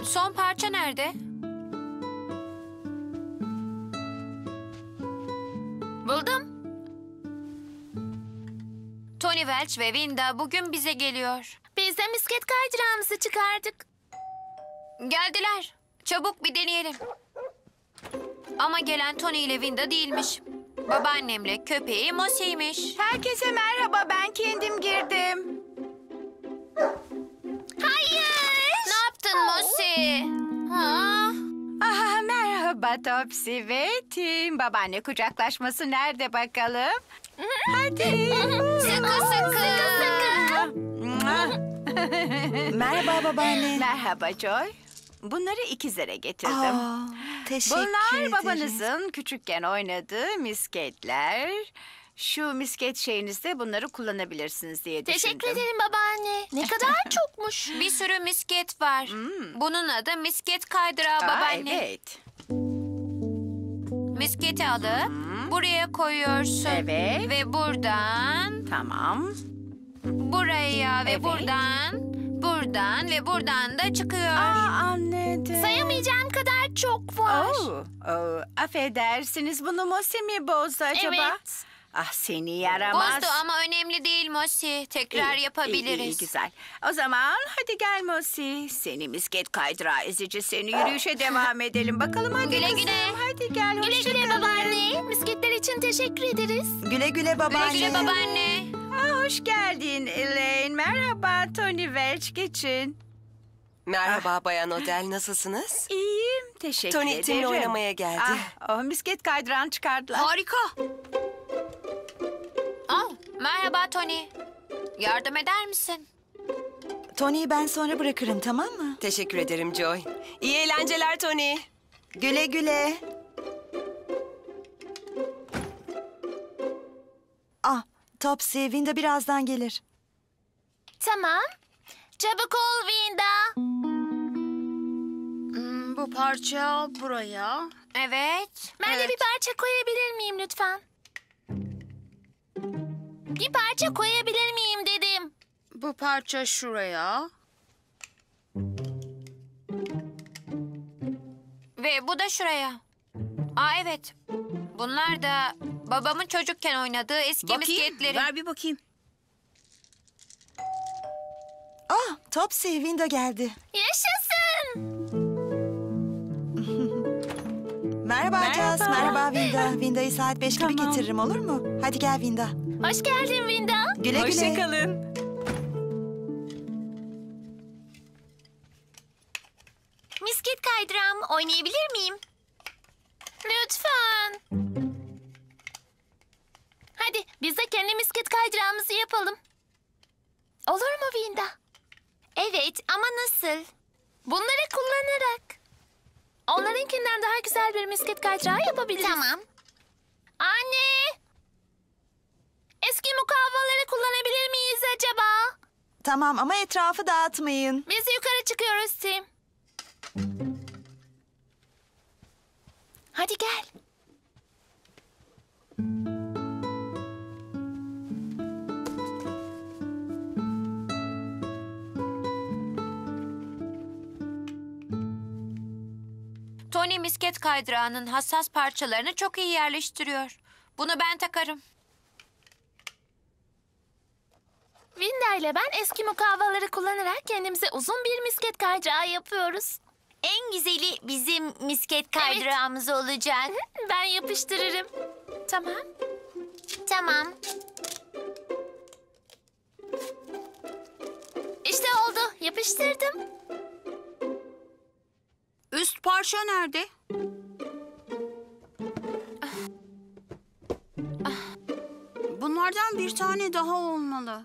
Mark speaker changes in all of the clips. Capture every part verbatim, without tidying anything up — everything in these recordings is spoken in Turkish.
Speaker 1: Son parça nerede? Buldum. Tony Welch ve Winda bugün bize geliyor.
Speaker 2: Biz de misket kaydırağımızı çıkardık.
Speaker 1: Geldiler. Çabuk bir deneyelim. Ama gelen Tony ile Winda değilmiş. Babaannemle köpeği Mosie'ymiş.
Speaker 3: Herkese merhaba, ben kendim girdim.
Speaker 2: Hayır.
Speaker 1: Ne yaptın Mosie? Ha?
Speaker 3: Aha, merhaba Topsy ve Tim. Babaanne kucaklaşması nerede bakalım? Hadi.
Speaker 1: Sıkı sıkı.
Speaker 4: Merhaba babaanne.
Speaker 3: Merhaba Joy. Bunları ikizlere getirdim.
Speaker 4: Aa, teşekkür
Speaker 3: Bunlar
Speaker 4: ederim.
Speaker 3: babanızın küçükken oynadığı misketler. Şu misket şeyinizde bunları kullanabilirsiniz diye düşündüm.
Speaker 2: Teşekkür ederim babaanne. Ne kadar çokmuş.
Speaker 1: Bir sürü misket var. Bunun adı misket kaydırağı
Speaker 3: Aa,
Speaker 1: babaanne.
Speaker 3: evet.
Speaker 1: Misketi alıp buraya koyuyorsun.
Speaker 3: Evet.
Speaker 1: Ve buradan
Speaker 3: Tamam.
Speaker 1: buraya ve
Speaker 3: Evet.
Speaker 1: buradan, buradan ve buradan da çıkıyor.
Speaker 3: Aa, anladım.
Speaker 2: Sayamayacağım kadar çok var.
Speaker 3: Oo, oo, affedersiniz, bunu Mosi mi bozdu acaba?
Speaker 2: Evet.
Speaker 3: Ah, seni yaramaz.
Speaker 1: Bozdu ama önemli değil Mosi. Tekrar
Speaker 3: İyi,
Speaker 1: yapabiliriz.
Speaker 3: iyi, iyi, güzel. O zaman hadi gel Mosi. Seni misket kaydırağı ezici, seni yürüyüşe devam edelim. Bakalım hadi
Speaker 1: Güle
Speaker 3: kızım.
Speaker 1: güle.
Speaker 3: Hadi gel,
Speaker 2: Güle
Speaker 3: hoşça
Speaker 2: güle
Speaker 3: kalın.
Speaker 2: babaanne. Misketler için teşekkür ederiz.
Speaker 4: Güle güle babaanne.
Speaker 1: Güle güle babaanne.
Speaker 3: Aa, hoş geldin Elaine. Merhaba Tony Welch, geçin.
Speaker 5: Merhaba Bayan Odell, nasılsınız?
Speaker 3: İyiyim, teşekkür
Speaker 5: Tony
Speaker 3: ederim.
Speaker 5: Tim'le oynamaya geldi.
Speaker 3: Ah, o misket kaydırağını çıkardılar.
Speaker 1: Harika. Aa, merhaba Tony. Yardım eder misin?
Speaker 4: Tony'yi ben sonra bırakırım, tamam mı?
Speaker 5: Teşekkür ederim Joy. İyi eğlenceler Tony.
Speaker 4: Güle güle. Ah, Topsy, Winda birazdan gelir.
Speaker 2: Tamam. Çabuk ol Winda.
Speaker 6: Hmm, bu parça buraya.
Speaker 1: Evet.
Speaker 2: Ben de
Speaker 1: evet.
Speaker 2: bir parça koyabilir miyim lütfen? Bir parça koyabilir miyim dedim.
Speaker 6: Bu parça şuraya.
Speaker 1: Ve bu da şuraya. Aa evet. Bunlar da babamın çocukken oynadığı eski
Speaker 6: Bakayım,
Speaker 1: misketleri.
Speaker 6: ver bir bakayım.
Speaker 4: Ah, Topsy, Winda geldi.
Speaker 2: Yaşasın.
Speaker 4: Merhaba, Jazz, merhaba Winda. Winda'yı saat beş gibi getiririm, olur mu? Hadi gel Winda.
Speaker 2: Hoş geldin Winda.
Speaker 4: Güle güle.
Speaker 3: kalın.
Speaker 2: Misket kaydırağım oynayabilir miyim? Lütfen. Hadi biz de kendi misket kaydırağımızı yapalım. Olur mu Winda? Evet ama nasıl? Bunları kullanarak. Onlarınkinden daha güzel bir misket kaydırağı yapabiliriz. Tamam. Anne! Eski mukavvaları kullanabilir miyiz acaba?
Speaker 4: Tamam ama etrafı dağıtmayın.
Speaker 2: Biz yukarı çıkıyoruz Tim. Hadi gel.
Speaker 1: Tony misket kaydırağının hassas parçalarını çok iyi yerleştiriyor. Bunu ben takarım.
Speaker 2: Winda ile ben eski mukavvaları kullanarak kendimize uzun bir misket kaydırağı yapıyoruz. En güzeli bizim misket kaydırağımız olacak. Ben yapıştırırım. Tamam. Tamam. İşte oldu. Yapıştırdım.
Speaker 6: Üst parça nerede? Bunlardan bir tane daha olmalı.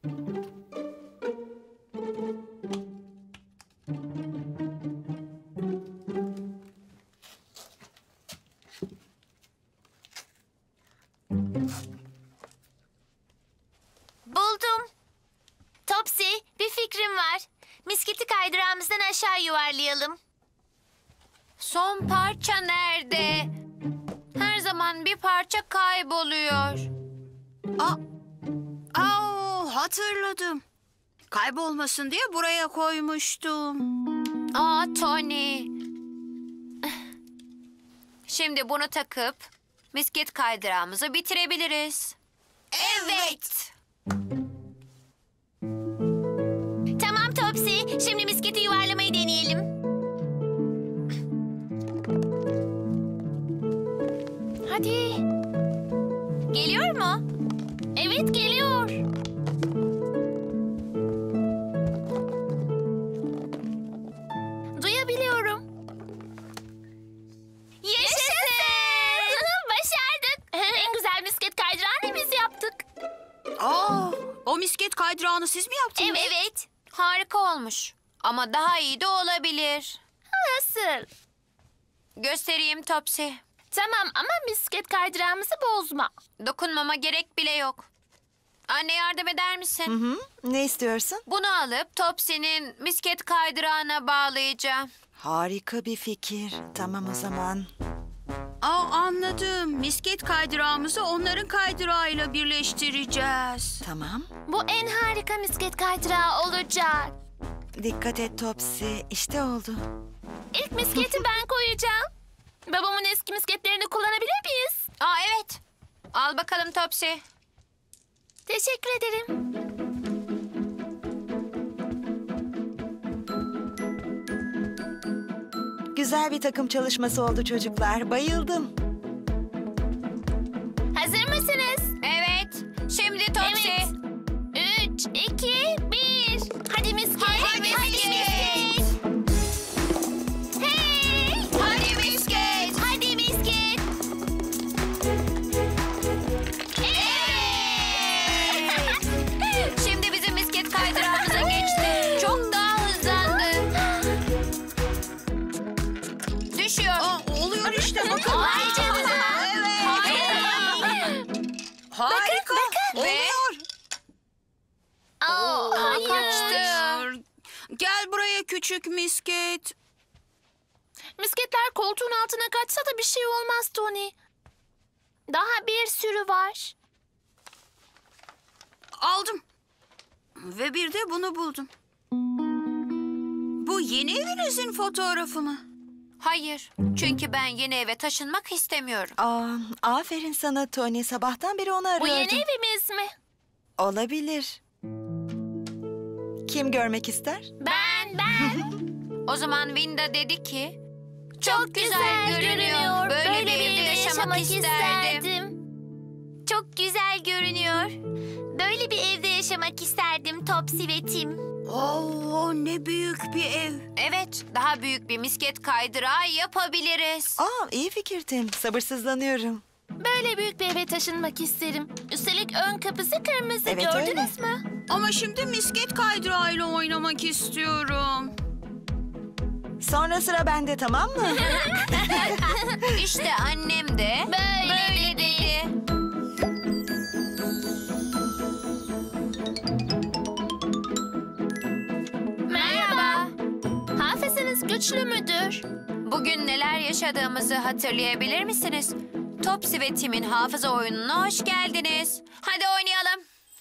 Speaker 2: Buldum. Topsy, bir fikrim var. Misketi kaydırağımızdan aşağı yuvarlayalım.
Speaker 1: Son parça nerede? Her zaman bir parça kayboluyor.
Speaker 6: Aa, aa, hatırladım. Kaybolmasın diye buraya koymuştum.
Speaker 1: Aa Tony. Şimdi bunu takıp misket kaydırağımızı bitirebiliriz. Evet.
Speaker 2: Tamam Topsy. Şimdi misketi yuvarlamayı deneyelim. Hadi. Geliyor mu? Evet geliyor. Duyabiliyorum. Yaşasın! Başardık. En güzel misket kaydırağını biz yaptık.
Speaker 6: Aa, o misket kaydırağını siz mi yaptınız?
Speaker 2: Evet. Evet.
Speaker 1: Harika olmuş. Ama daha iyi de olabilir.
Speaker 2: Nasıl?
Speaker 1: Göstereyim Topsy.
Speaker 2: Tamam ama misket kaydırağımızı bozma.
Speaker 1: Dokunmama gerek bile yok. Anne yardım eder misin?
Speaker 4: Hı hı. Ne istiyorsun?
Speaker 1: Bunu alıp Topsy'nin misket kaydırağına bağlayacağım.
Speaker 4: Harika bir fikir. Tamam o zaman.
Speaker 6: Aa, anladım. Misket kaydırağımızı onların kaydırağıyla birleştireceğiz.
Speaker 4: Tamam.
Speaker 2: Bu en harika misket kaydırağı olacak.
Speaker 4: Dikkat et Topsy. İşte oldu.
Speaker 2: İlk misketi ben koyacağım. Babamın eski misketlerini kullanabilir miyiz?
Speaker 1: Aa evet. Al bakalım Topsy.
Speaker 2: Teşekkür ederim.
Speaker 4: Güzel bir takım çalışması oldu çocuklar. Bayıldım.
Speaker 2: Hazır mısınız?
Speaker 1: Evet. Şimdi Topsy.
Speaker 2: Evet. Üç, iki, bir. Hadi misket.
Speaker 1: Hadi misket.
Speaker 2: Hey!
Speaker 1: Hadi misket.
Speaker 2: Hadi misket. Evet!
Speaker 1: Şimdi bizim misket kaydırağımıza geçti. Çok daha hızlandı. Düşüyor.
Speaker 6: Aa, oluyor işte bakın.
Speaker 2: Vay canına.
Speaker 6: Harika.
Speaker 1: Ve-
Speaker 6: Oluyor.
Speaker 2: Aa, hayır.
Speaker 1: Kaçtı.
Speaker 6: Gel buraya küçük misket.
Speaker 2: Misketler koltuğun altına kaçsa da bir şey olmaz Tony. Daha bir sürü var.
Speaker 6: Aldım. Ve bir de bunu buldum. Bu yeni evinizin fotoğrafı mı?
Speaker 1: Hayır. Çünkü ben yeni eve taşınmak istemiyorum.
Speaker 4: Aa, aferin sana Tony. Sabahtan beri onu
Speaker 2: Bu
Speaker 4: arıyordum.
Speaker 2: yeni evimiz mi?
Speaker 4: Olabilir. Kim görmek ister?
Speaker 2: Ben, ben.
Speaker 1: O zaman Vinda dedi ki...
Speaker 2: Çok güzel görünüyor.
Speaker 1: Böyle, bir evde yaşamak isterdim.
Speaker 2: Çok güzel görünüyor. Böyle bir evde yaşamak isterdim Topsy ve Tim.
Speaker 6: Oo, ne büyük bir ev.
Speaker 1: Evet, daha büyük bir misket kaydırağı yapabiliriz.
Speaker 4: Aa, iyi fikir Tim. Sabırsızlanıyorum.
Speaker 2: Böyle büyük bir eve taşınmak isterim. Üstelik ön kapısı kırmızı,
Speaker 4: Evet,
Speaker 2: gördünüz mü?
Speaker 6: Ama şimdi misket kaydırağıyla oynamak istiyorum.
Speaker 4: Sonra sıra bende, tamam mı?
Speaker 1: İşte annem de
Speaker 2: Böyle,
Speaker 1: böyle
Speaker 2: dedi.
Speaker 1: dedi.
Speaker 2: Merhaba. Hafızanız güçlü müdür?
Speaker 1: Bugün neler yaşadığımızı hatırlayabilir misiniz? Topsy ve Tim'in hafıza oyununa hoş geldiniz. Hadi oynayalım.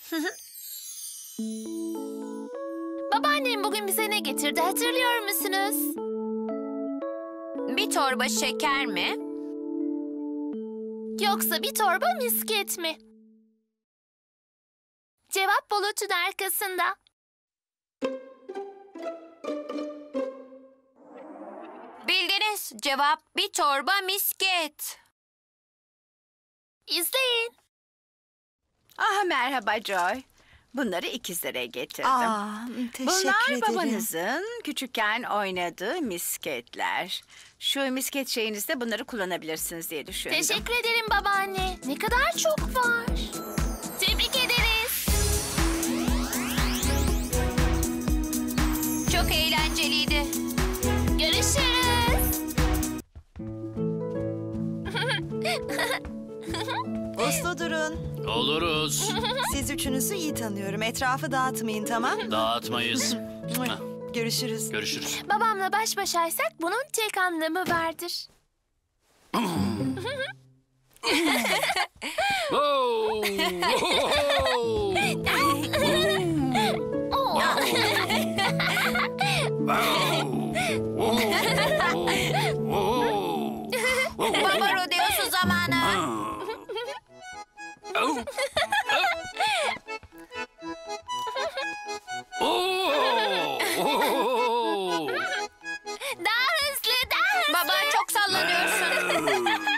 Speaker 2: Babaannem bugün bize ne getirdi hatırlıyor musunuz?
Speaker 1: Bir torba şeker mi?
Speaker 2: Yoksa bir torba misket mi? Cevap bulutun arkasında.
Speaker 1: Bildiniz. Cevap bir torba misket.
Speaker 2: İzleyin.
Speaker 3: Ah merhaba Joy. Bunları ikizlere getirdim.
Speaker 4: Aa, teşekkür
Speaker 3: Bunlar
Speaker 4: ederim.
Speaker 3: babanızın küçükken oynadığı misketler. Şu misket şeyinizde bunları kullanabilirsiniz diye düşündüm.
Speaker 2: Teşekkür ederim babaanne. Ne kadar çok var. Tebrik ederiz.
Speaker 1: Çok eğlenceliydi.
Speaker 2: Görüşürüz.
Speaker 4: Uslu durun.
Speaker 7: Oluruz.
Speaker 4: Siz üçünüzü iyi tanıyorum. Etrafı dağıtmayın, tamam mı?
Speaker 7: Dağıtmayız. Heh,
Speaker 4: Görüşürüz.
Speaker 7: görüşürüz.
Speaker 2: Babamla baş başaysak bunun tek anlamı vardır.
Speaker 7: Wow! Wow! Wow! Oo! Oo!
Speaker 2: Daha hızlı, daha hızlı.
Speaker 1: Baba çok sallanıyorsun.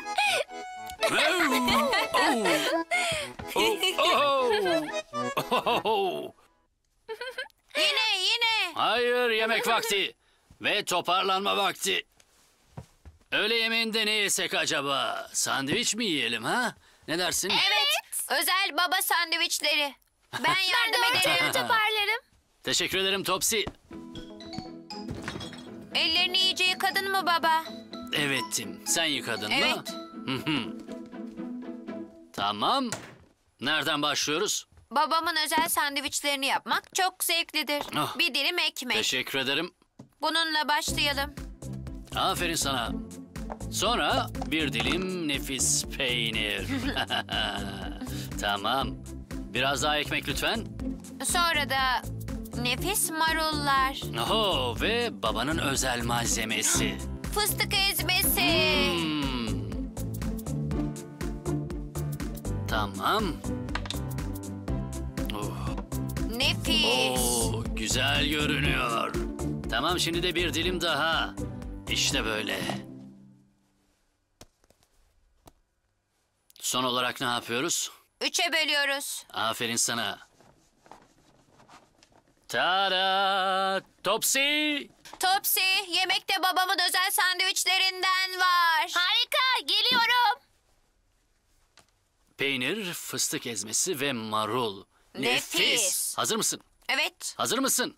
Speaker 7: Oh!
Speaker 1: Yine yine.
Speaker 7: Hayır, yemek vakti ve toparlanma vakti. Öğle yemeğinde ne yesek acaba? Sandviç mi yiyelim ha? Ne dersin?
Speaker 1: Evet. Özel baba sandviçleri. Ben
Speaker 2: Ben de
Speaker 1: yardım
Speaker 2: ortalığı
Speaker 1: ederim.
Speaker 2: toparlarım.
Speaker 7: Teşekkür ederim Topsy.
Speaker 1: Ellerini iyice yıkadın mı baba?
Speaker 7: Evet Tim, sen yıkadın
Speaker 1: Evet.
Speaker 7: mı? Hı hı. Tamam. Nereden başlıyoruz?
Speaker 1: Babamın özel sandviçlerini yapmak çok zevklidir.
Speaker 7: Ah.
Speaker 1: Bir dilim ekmek.
Speaker 7: Teşekkür ederim.
Speaker 1: Bununla başlayalım.
Speaker 7: Aferin sana. Sonra bir dilim nefis peynir. Tamam. Biraz daha ekmek lütfen.
Speaker 1: Sonra da nefis marullar.
Speaker 7: Oho, ve babanın özel malzemesi.
Speaker 1: Fıstık ezmesi.
Speaker 7: Hmm. Tamam. Oh.
Speaker 1: Nefis.
Speaker 7: Oo, güzel görünüyor. Tamam, şimdi de bir dilim daha. İşte böyle. Son olarak ne yapıyoruz?
Speaker 1: Üçe bölüyoruz.
Speaker 7: Aferin sana. Tada! Topsy!
Speaker 1: Topsy, yemekte babamın özel sandviçlerinden var.
Speaker 2: Harika, geliyorum.
Speaker 7: Peynir, fıstık ezmesi ve marul.
Speaker 1: Nefis.
Speaker 7: Hazır mısın?
Speaker 1: Evet.
Speaker 7: Hazır mısın?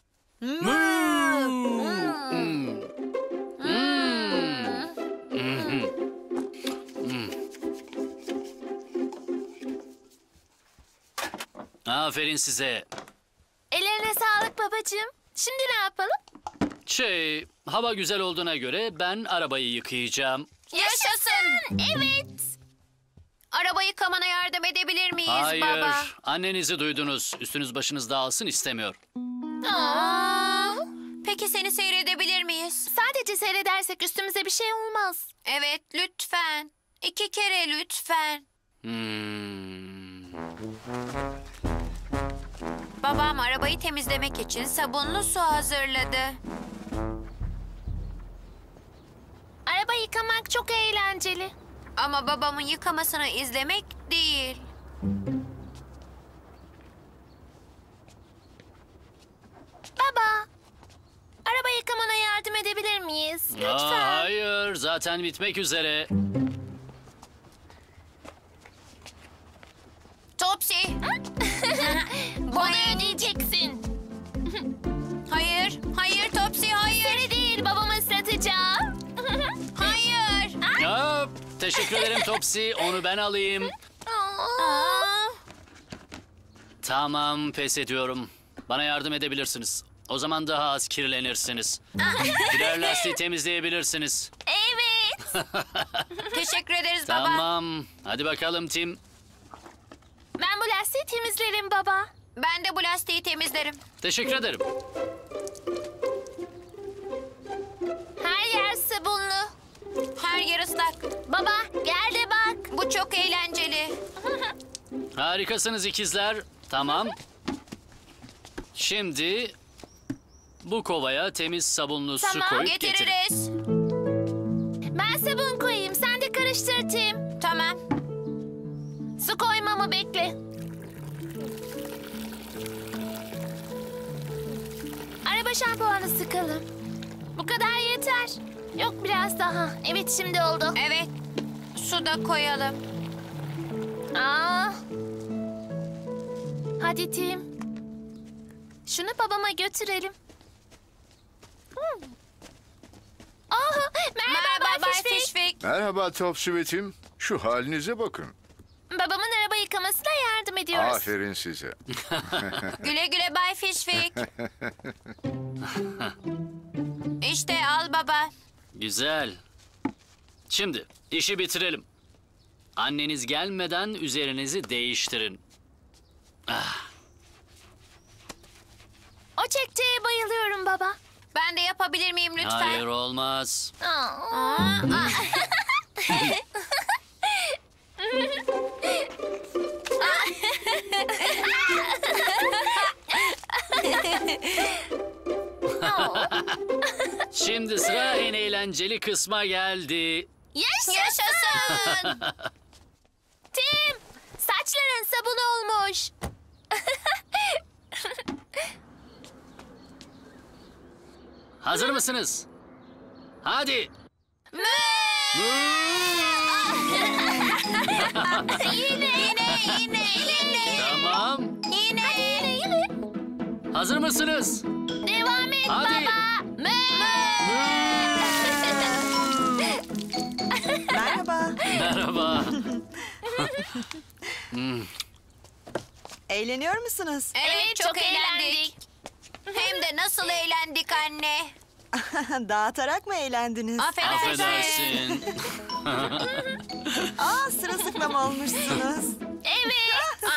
Speaker 7: Aferin size.
Speaker 2: Ellerine sağlık babacığım. Şimdi ne yapalım?
Speaker 7: Şey, hava güzel olduğuna göre ben arabayı yıkayacağım.
Speaker 1: Yaşasın.
Speaker 2: Evet.
Speaker 1: Araba yıkamana yardım edebilir miyiz
Speaker 7: Hayır,
Speaker 1: baba?
Speaker 7: annenizi duydunuz. Üstünüz başınız dağılsın istemiyor.
Speaker 1: Aa, peki seni seyredebilir miyiz?
Speaker 2: Sadece seyredersek üstümüze bir şey olmaz.
Speaker 1: Evet, lütfen. İki kere lütfen.
Speaker 7: Hmm.
Speaker 1: Babam arabayı temizlemek için sabunlu su hazırladı.
Speaker 2: Araba yıkamak çok eğlenceli.
Speaker 1: Ama babamın yıkamasını izlemek değil.
Speaker 2: Baba, araba yıkamana yardım edebilir miyiz? Lütfen.
Speaker 7: Aa, hayır, zaten bitmek üzere.
Speaker 1: Topsy.
Speaker 2: Bunu ödeyeceksin.
Speaker 1: Hayır, hayır Topsy, hayır.
Speaker 2: Seni değil, babamı ıslatacağım.
Speaker 1: Hayır.
Speaker 7: Aa, teşekkür ederim Topsy, onu ben alayım.
Speaker 1: Aa,
Speaker 7: Tamam, pes ediyorum. Bana yardım edebilirsiniz. O zaman daha az kirlenirsiniz. Birer lastiği temizleyebilirsiniz.
Speaker 2: Evet.
Speaker 1: teşekkür ederiz baba.
Speaker 7: Tamam, hadi bakalım Tim.
Speaker 2: Ben bu lastiği temizlerim baba.
Speaker 1: Ben de bu lastiği temizlerim.
Speaker 7: Teşekkür ederim.
Speaker 2: Her yer sabunlu.
Speaker 1: Her yer ıslak.
Speaker 2: Baba, gel de bak.
Speaker 1: Bu çok eğlenceli.
Speaker 7: Harikasınız ikizler. Tamam. Şimdi bu kovaya temiz sabunlu su
Speaker 2: Tamam,
Speaker 7: koyup getirin.
Speaker 1: Getiririz.
Speaker 2: Ben sabun koyayım, sen de karıştır Tim.
Speaker 1: Tamam.
Speaker 2: Su koymamı bekle. Araba şampuanı sıkalım. Bu kadar yeter. Yok, biraz daha. Evet, şimdi oldu.
Speaker 1: Evet. Su da koyalım.
Speaker 2: Aa. Hadi Tim. Şunu babama götürelim. Hmm. Aa, merhaba,
Speaker 1: Merhaba Bay
Speaker 2: Fişfik.
Speaker 1: Fişfik.
Speaker 8: Merhaba Topsy ve Tim. Şu halinize bakın.
Speaker 2: Babamın araba yıkamasına yardım ediyoruz.
Speaker 8: Aferin size.
Speaker 1: Güle güle Bay Fişfik. İşte al baba.
Speaker 7: Güzel. Şimdi işi bitirelim. Anneniz gelmeden üzerinizi değiştirin.
Speaker 2: O çekçeye bayılıyorum baba.
Speaker 1: Ben de yapabilir miyim lütfen?
Speaker 7: Hayır, olmaz.
Speaker 2: Aa.
Speaker 1: Aa, aa.
Speaker 7: Şimdi sıra en eğlenceli kısma geldi.
Speaker 2: Yaşasın! Tim, saçların sabun olmuş.
Speaker 7: Hazır mısınız? Hadi.
Speaker 2: Yine, yine, yine, yine.
Speaker 7: Tamam.
Speaker 2: Yine, yine, yine.
Speaker 7: Hazır mısınız?
Speaker 2: Devam et
Speaker 7: Hadi.
Speaker 2: baba. Mö.
Speaker 4: Merhaba.
Speaker 7: Merhaba.
Speaker 4: Eğleniyor musunuz?
Speaker 1: Evet, çok, eğlendik. Hem de nasıl eğlendik anne.
Speaker 4: Dağıtarak mı eğlendiniz?
Speaker 1: Affedersin.
Speaker 7: Affedersin.
Speaker 4: Aa, sırılsıklam olmuşsunuz.
Speaker 2: Evet.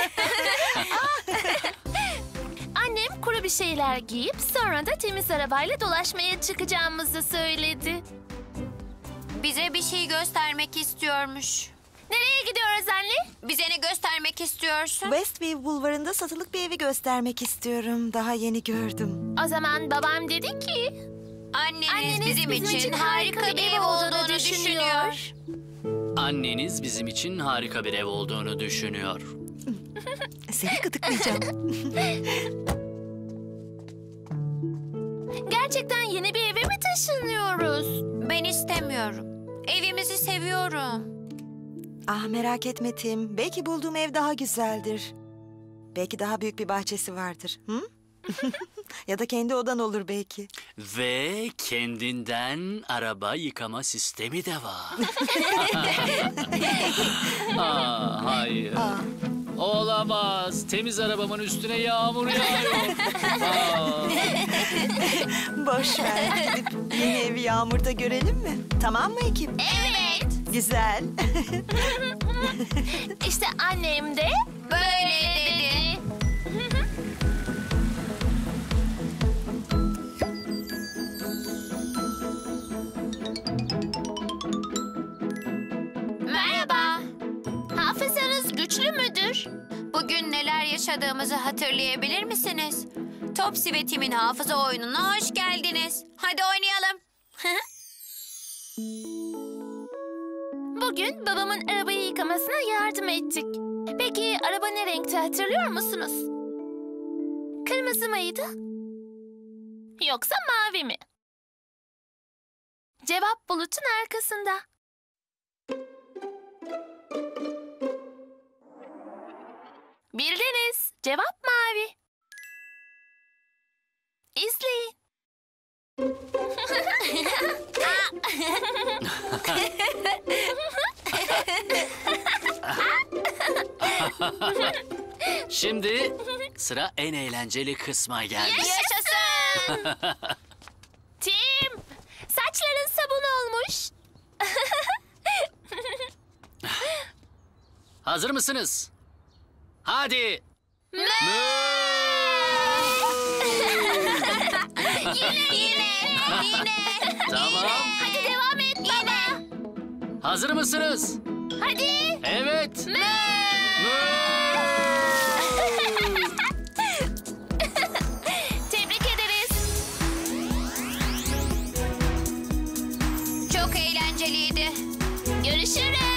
Speaker 2: Annem kuru bir şeyler giyip sonra da temiz arabayla dolaşmaya çıkacağımızı söyledi.
Speaker 1: Bize bir şey göstermek istiyormuş.
Speaker 2: Nereye gidiyoruz anne?
Speaker 1: Bize ne göstermek istiyorsun?
Speaker 4: Westview Bulvarı'nda satılık bir evi göstermek istiyorum. Daha yeni gördüm.
Speaker 2: O zaman babam dedi ki...
Speaker 1: Anneniz,
Speaker 2: Anneniz
Speaker 1: bizim, için harika bir ev olduğunu düşünüyor.
Speaker 7: Anneniz bizim için harika bir ev olduğunu düşünüyor.
Speaker 4: Seni gıdıklayacağım.
Speaker 2: Gerçekten yeni bir eve mi taşınıyoruz?
Speaker 1: Ben istemiyorum. Evimizi seviyorum.
Speaker 4: Ah, merak etme Tim. Belki bulduğum ev daha güzeldir. Belki daha büyük bir bahçesi vardır. Hı? Ya da kendi odan olur belki.
Speaker 7: Ve kendinden araba yıkama sistemi de var. Aa, hayır.
Speaker 4: Aa.
Speaker 7: Olamaz. Temiz arabamın üstüne yağmur yağıyor. Aa.
Speaker 4: Boş ver. Gidip yeni evi yağmurda görelim mi? Tamam mı ekip?
Speaker 2: Evet.
Speaker 4: Güzel.
Speaker 2: İşte annem de
Speaker 1: Böyle dedi. Merhaba.
Speaker 2: hafızanız güçlü müdür?
Speaker 1: Bugün neler yaşadığımızı hatırlayabilir misiniz? Topsy ve Tim'in hafıza oyununa hoş geldiniz. Hadi oynayalım.
Speaker 2: Bugün babamın arabayı yıkamasına yardım ettik. Peki araba ne renkti hatırlıyor musunuz? Kırmızı mıydı? Yoksa mavi mi? Cevap bulutun arkasında. Bildiniz. Cevap mavi. İzleyin.
Speaker 7: Şimdi sıra en eğlenceli kısma geldi.
Speaker 2: Yaşasın! Tim, saçların sabun olmuş.
Speaker 7: Hazır mısınız? Hadi.
Speaker 2: Yine, yine, yine.
Speaker 7: Tamam.
Speaker 2: Hadi devam et baba.
Speaker 7: Hazır mısınız?
Speaker 2: Hadi.
Speaker 7: Evet.
Speaker 2: Tebrik ederiz.
Speaker 1: Çok eğlenceliydi.
Speaker 2: Görüşürüz.